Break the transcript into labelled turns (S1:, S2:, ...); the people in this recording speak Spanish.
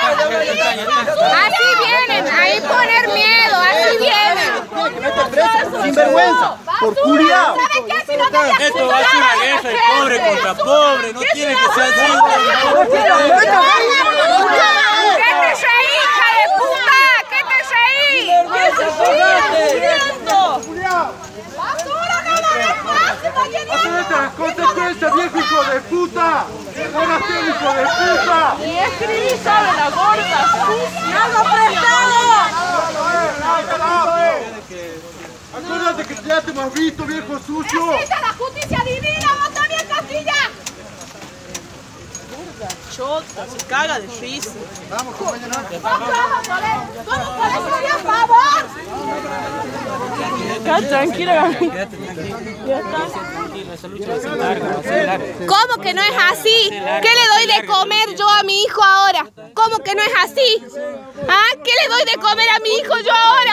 S1: Así vienen, ahí poner miedo, así vienen.
S2: Sin vergüenza, por culiao.
S3: Esto va a ser una guerra de pobre contra pobre, no tiene que ser así.
S1: ¿Qué te reí, hija de puta? ¿Qué te reí?
S4: ¿Qué se sigue diciendo?
S1: ¡Basura no la ves más!
S2: ¡Hacete las consecuencias, viejo hijo de puta! ¡Oración, hijo de puta!
S4: Y escribí, sabe, la gorda, sucia. ¡Algo
S2: Acuérdate que ya te hemos visto, viejo sucio.
S1: ¡Necesita la justicia divina! ¡Vos también, Castilla!
S4: gorda, chota, se caga de risa.
S2: Vamos, compañero.
S1: ¿Cómo podés pedir a favor?
S4: Quédate tranquila,
S1: ¿Cómo que no es así? ¿Qué le doy de comer yo a mi hijo ahora? ¿Cómo que no es así? ¿Ah? ¿Qué le doy de comer a mi hijo yo ahora?